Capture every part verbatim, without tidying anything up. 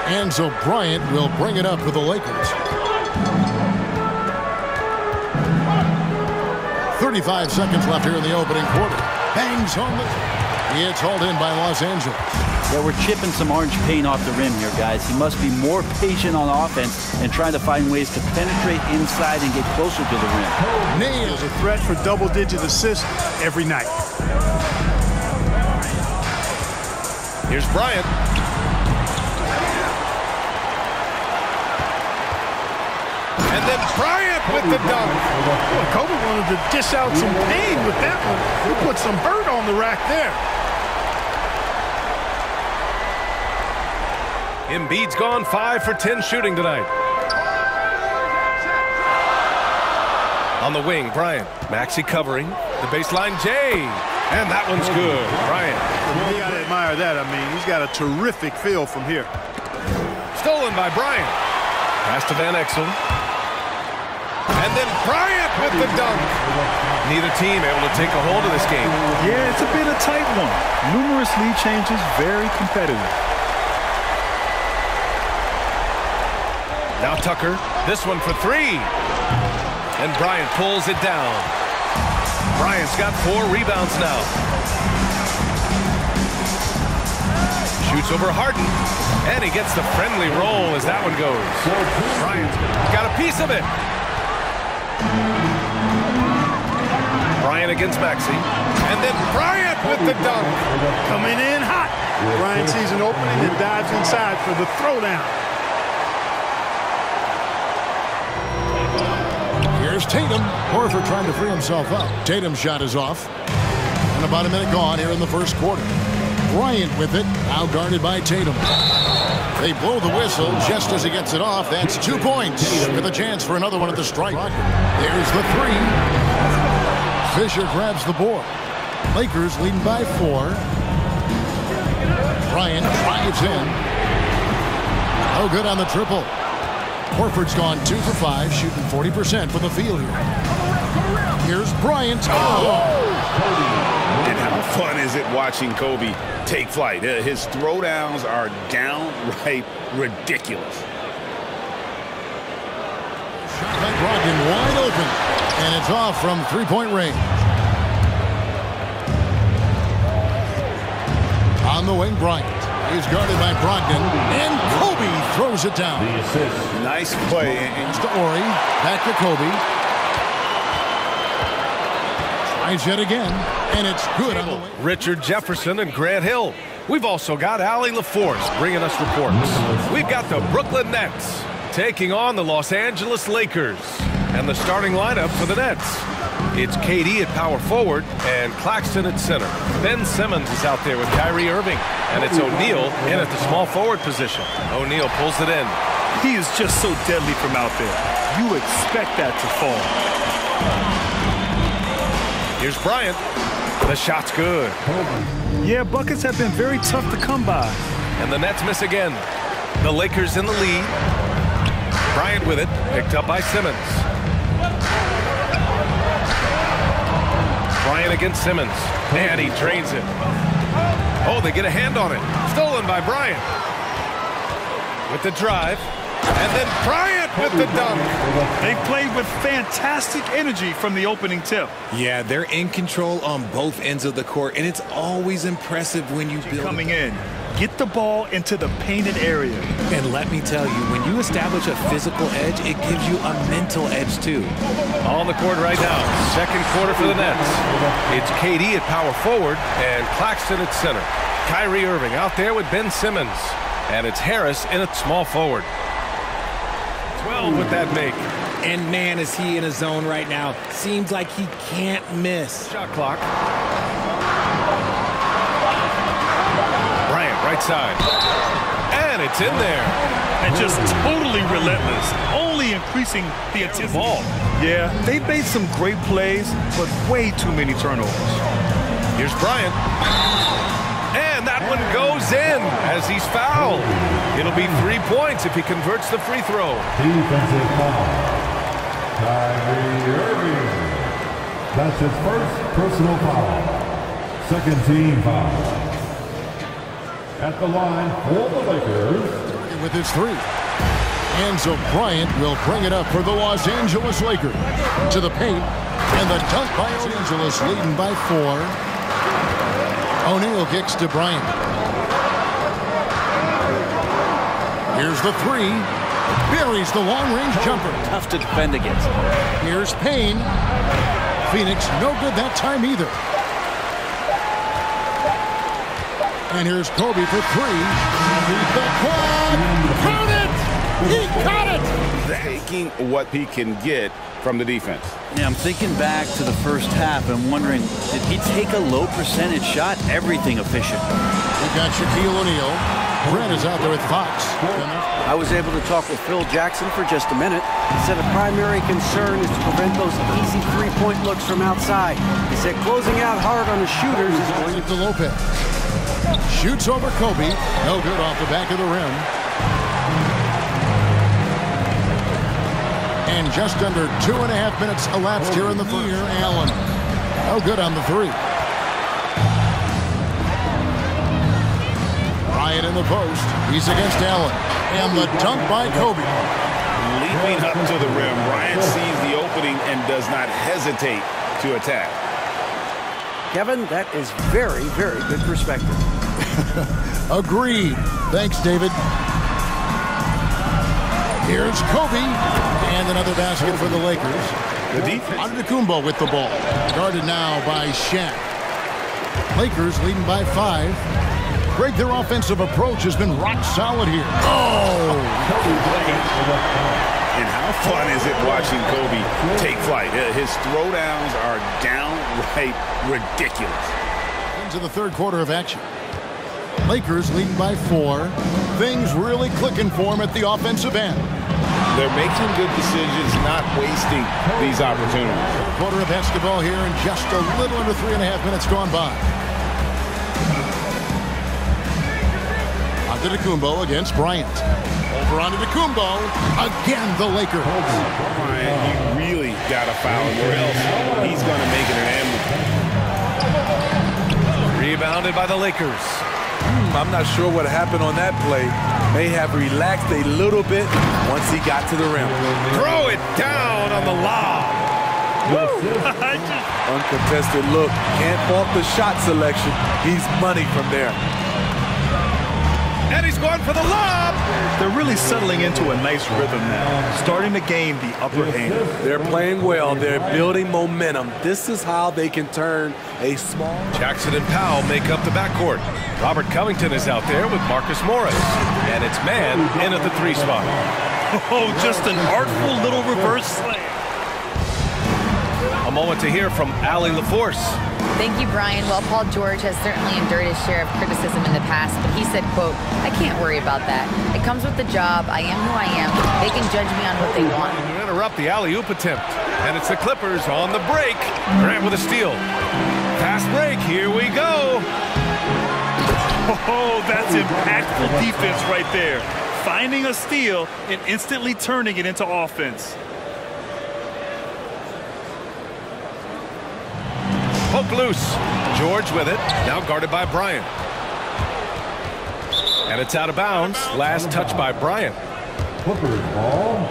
And so Bryant will bring it up for the Lakers. thirty-five seconds left here in the opening quarter. Bangs home. It's hauled in by Los Angeles. Yeah, we're chipping some orange paint off the rim here, guys. He must be more patient on offense and trying to find ways to penetrate inside and get closer to the rim. Nails a threat for double-digit assists every night. Here's Bryant. And then Bryant with the dunk. Boy, Kobe wanted to dish out some pain with that one. He put some hurt on the rack there. Embiid's gone five for ten shooting tonight. On the wing, Bryant. Maxey covering. The baseline, Jay. And that one's good. Bryant. You got to admire that. I mean, he's got a terrific feel from here. Stolen by Bryant. Pass to Van Exel. And then Bryant with the dunk. Neither team able to take a hold of this game. Yeah, it's a bit of a tight one. Numerous lead changes, very competitive. Now Tucker, this one for three. And Bryant pulls it down. Bryant's got four rebounds now. Shoots over Harden. And he gets the friendly roll as that one goes. Bryant got a piece of it. Bryant against Maxey. And then Bryant with the dunk. Coming in hot. Bryant sees an opening and dives inside for the throwdown. Here's Tatum. Horford trying to free himself up. Tatum's shot is off. And about a minute gone here in the first quarter. Bryant with it. Now guarded by Tatum. They blow the whistle just as he gets it off. That's two points with a chance for another one at the stripe. There's the three. Fisher grabs the board. Lakers leading by four. Bryant drives in. No good on the triple. Horford's gone two for five, shooting forty percent from the field here. Here's Bryant. Oh! And how fun is it watching Kobe take flight? His throwdowns are downright ridiculous. Shot by Brogdon wide open. And it's off from three-point range. On the wing, Bryant. He's guarded by Brogdon. And Kobe throws it down. Nice play. It's to Ori. Back to Kobe. Tries yet again. And it's good on the way. Richard Jefferson and Grant Hill. We've also got Allie LaForce bringing us reports. We've got the Brooklyn Nets taking on the Los Angeles Lakers. And the starting lineup for the Nets. It's K D at power forward and Claxton at center. Ben Simmons is out there with Kyrie Irving. And it's O'Neal in at the small forward position. O'Neal pulls it in. He is just so deadly from out there. You expect that to fall. Here's Bryant. The shot's good. Yeah, buckets have been very tough to come by. And the Nets miss again. The Lakers in the lead. Bryant with it, picked up by Simmons. Bryant against Simmons. And he drains it. Oh, they get a hand on it. Stolen by Bryant. With the drive. And then Bryant with the dunk. They played with fantastic energy from the opening tip. Yeah, they're in control on both ends of the court, and it's always impressive when you build coming in. Get the ball into the painted area. And let me tell you, when you establish a physical edge, it gives you a mental edge too. On the court right now, second quarter for the Nets. It's K D at power forward and Claxton at center. Kyrie Irving out there with Ben Simmons. And it's Harris in at small forward. twelve with that make. And man, is he in a zone right now. Seems like he can't miss. Shot clock. Bryant, right side. And it's in there. And just totally relentless. Only increasing the intensity. Ball. Yeah, they made some great plays, but way too many turnovers. Here's Bryant. And that one goes in as he's fouled. It'll be three points if he converts the free throw. Defensive foul. Kyrie Irving. That's his first personal foul. Second team foul. At the line for the Lakers, Bryant with his three. And so Bryant will bring it up for the Los Angeles Lakers. To the paint. And the dunk by Los Angeles leading by four. O'Neal kicks to Bryant. Here's the three. Buries the long-range jumper. Tough to defend against. Here's Payne. Phoenix no good that time either. And here's Kobe for three. The quad. Count it! He caught it! Taking what he can get from the defense. Yeah, I'm thinking back to the first half and wondering, did he take a low percentage shot? Everything efficient. We've got Shaquille O'Neal. Brent is out there with Fox. I was able to talk with Phil Jackson for just a minute. He said a primary concern is to prevent those easy three-point looks from outside. He said closing out hard on the shooters is going to Lopez. Shoots over Kobe. No good off the back of the rim. And just under two and a half minutes elapsed here in the first. Allen. No good on the three. Bryant in the post. He's against Allen. And the dunk by Kobe. Leaping up to the rim. Bryant sees the opening and does not hesitate to attack. Kevin, that is very, very good perspective. Agreed. Thanks, David. Here's Kobe. And another basket for the Lakers. The defense. Antetokounmpo with the ball. Guarded now by Shaq. Lakers leading by five. Greg, their offensive approach has been rock solid here. Oh! And how fun is it watching Kobe take flight? His throwdowns are downright ridiculous. Into the third quarter of action. Lakers leading by four. Things really clicking for him at the offensive end. They're making good decisions, not wasting these opportunities. Quarter of basketball here in just a little under three and a half minutes gone by. Antetokounmpo against Bryant. Over Antetokounmpo. Again, the Lakers. Bryant, you really got to foul him or else he's going to make it an end. Rebounded by the Lakers. Hmm, I'm not sure what happened on that play. May have relaxed a little bit once he got to the rim. Throw it down on the lob. Uncontested look. Can't fault the shot selection. He's money from there. And he's going for the lob. They're really settling into a nice rhythm now, starting to gain the upper hand. They're playing well. They're building momentum. This is how they can turn a small... Jackson and Powell make up the backcourt. Robert Covington is out there with Marcus Morris. And it's man in at the three spot. Oh, just an artful little reverse slam. A moment to hear from Allie LaForce. Thank you, Brian. Well, Paul George has certainly endured his share of criticism in the past, but he said, quote, I can't worry about that. It comes with the job. I am who I am. They can judge me on what they want. To interrupt the alley-oop attempt. And it's the Clippers on the break. Grant with a steal. Fast break. Here we go. Oh, that's impactful defense right there. Finding a steal and instantly turning it into offense. Poke loose. George with it. Now guarded by Bryant. And it's out of bounds. Last touch by Bryant. Clippers ball.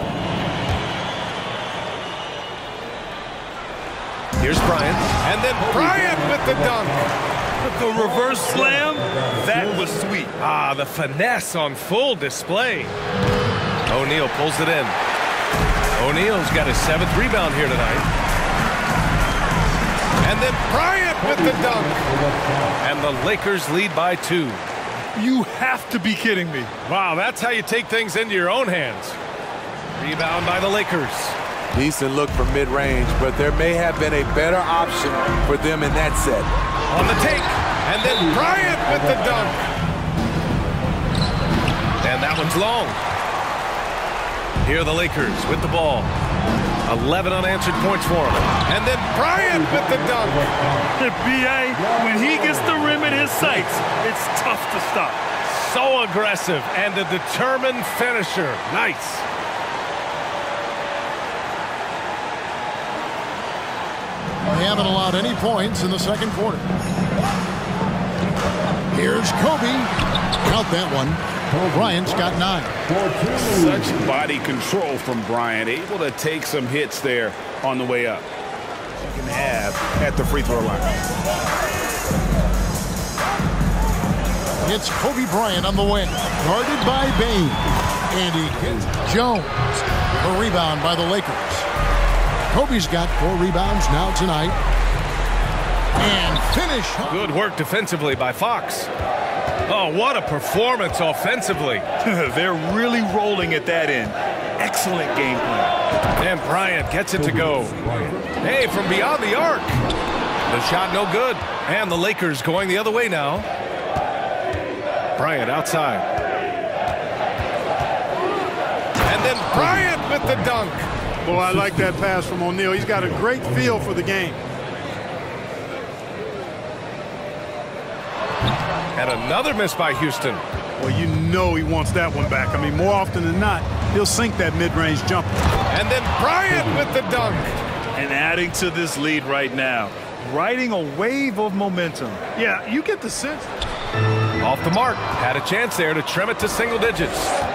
Here's Bryant. And then Bryant with the dunk. The reverse slam, that was sweet. Ah, the finesse on full display. O'Neal pulls it in. O'Neal's got his seventh rebound here tonight. And then Bryant with the dunk. And the Lakers lead by two. You have to be kidding me. Wow, that's how you take things into your own hands. Rebound by the Lakers. Decent look from mid-range, but there may have been a better option for them in that set. On the take. And then Bryant with the dunk. And that one's long. Here are the Lakers with the ball. eleven unanswered points for him. And then Bryant with the dunk. B A, when he gets the rim in his sights, it's tough to stop. So aggressive and a determined finisher. Nice. They haven't allowed any points in the second quarter. Here's Kobe. Count that one. Bryant's got nine. Such body control from Bryant, able to take some hits there on the way up. Second half at the free throw line. It's Kobe Bryant on the wing, guarded by Bain. And he hits Jones. The rebound by the Lakers. Kobe's got four rebounds now tonight. And finish. Good work defensively by Fox. Oh, what a performance offensively. They're really rolling at that end. Excellent game plan. And Bryant gets it to go. Hey, from beyond the arc. The shot no good. And the Lakers going the other way now. Bryant outside. And then Bryant with the dunk. Well, I like that pass from O'Neal. He's got a great feel for the game. And another miss by Houston. Well, you know he wants that one back. I mean, more often than not, he'll sink that mid-range jumper. And then Bryant with the dunk. And adding to this lead right now, riding a wave of momentum. Yeah, you get the sense. Off the mark. Had a chance there to trim it to single digits.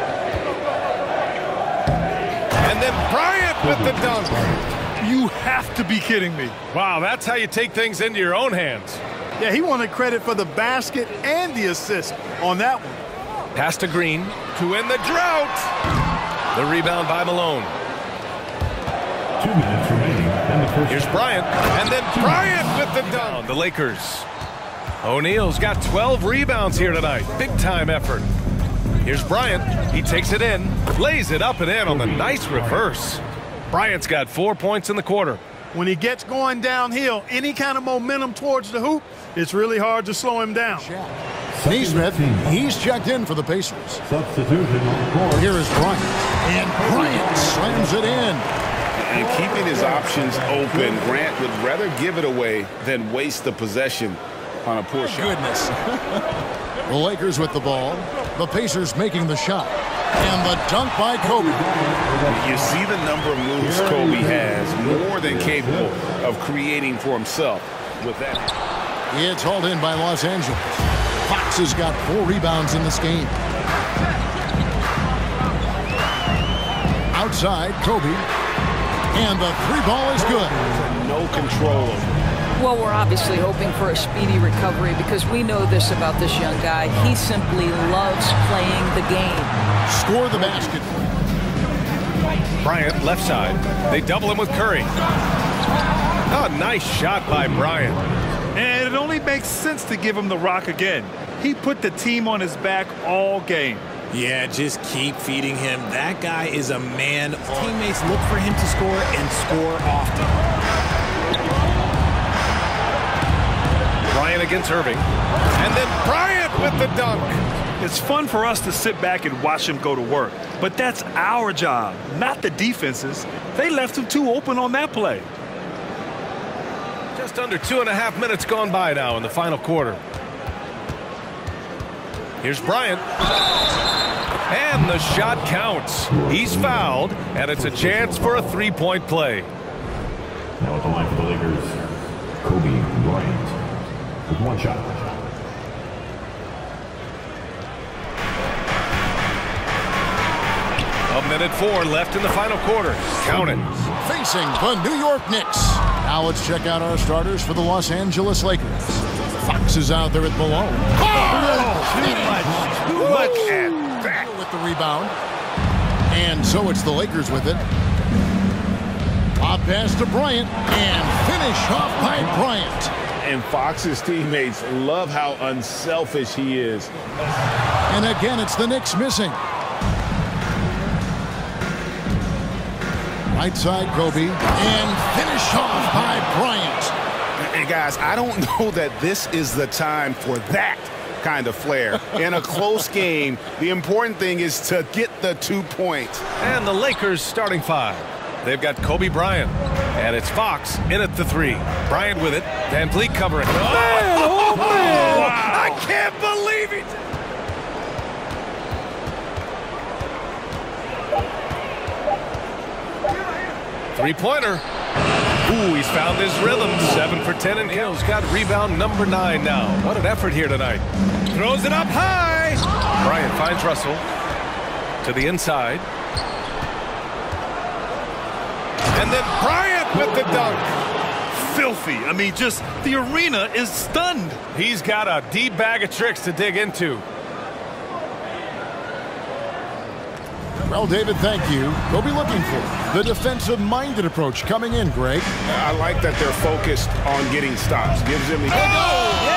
And then Bryant with the dunk. You have to be kidding me. Wow, that's how you take things into your own hands. Yeah, he wanted credit for the basket and the assist on that one. Pass to Green to end the drought. The rebound by Malone. Two minutes remaining in the first. Here's Bryant, and then Bryant with the dunk. The Lakers. O'Neal's got twelve rebounds here tonight. Big time effort. Here's Bryant. He takes it in, lays it up and in on the nice reverse. Bryant's got four points in the quarter. When he gets going downhill, any kind of momentum towards the hoop, it's really hard to slow him down. Neesmith, he's checked in for the Pacers. Substitution on the court. Here is Bryant. And Bryant slams it in. And keeping his options open, Grant would rather give it away than waste the possession on a poor shot. Goodness. The Lakers with the ball. The Pacers making the shot. And the dunk by Kobe. You see the number of moves Kobe has, more than capable of creating for himself with that. It's hauled in by Los Angeles. Fox has got four rebounds in this game. Outside, Kobe. And the three ball is good. No control. Well, we're obviously hoping for a speedy recovery because we know this about this young guy. He simply loves playing the game. Score the basket. Bryant, left side. They double him with Curry. Oh, nice shot by Bryant. And it only makes sense to give him the rock again. He put the team on his back all game. Yeah, just keep feeding him. That guy is a man. Teammates look for him to score and score often. Bryant against Irving. And then Bryant with the dunk. It's fun for us to sit back and watch him go to work. But that's our job, not the defense's. They left him too open on that play. Just under two and a half minutes gone by now in the final quarter. Here's Bryant. And the shot counts. He's fouled, and it's a chance for a three-point play. Now at the line for the Lakers, Kobe Bryant with one shot. A minute four left in the final quarter. Count it. Facing the New York Knicks. Now let's check out our starters for the Los Angeles Lakers. Fox is out there at Malone. Oh, too much. Too much at that. With the rebound. And so it's the Lakers with it. Pop pass to Bryant. And finish off by Bryant. And Fox's teammates love how unselfish he is. And again, it's the Knicks missing. Right side, Kobe. And finish off by Bryant. And guys, I don't know that this is the time for that kind of flair. In a close game, the important thing is to get the two points. And the Lakers starting five. They've got Kobe Bryant. And it's Fox in at the three. Bryant with it. Van Vliet covering. Oh, man, oh, man. Wow. I can't believe it. Three-pointer. Ooh, he's found his rhythm. Seven for ten, and Hill's got rebound number nine now. What an effort here tonight. Throws it up high. try. Bryant finds Russell to the inside. And then Bryant with the dunk. Filthy. I mean, just the arena is stunned. He's got a deep bag of tricks to dig into. Well, David, thank you. We'll be looking for the defensive-minded approach coming in, Greg. I like that they're focused on getting stops. Gives them the... Oh!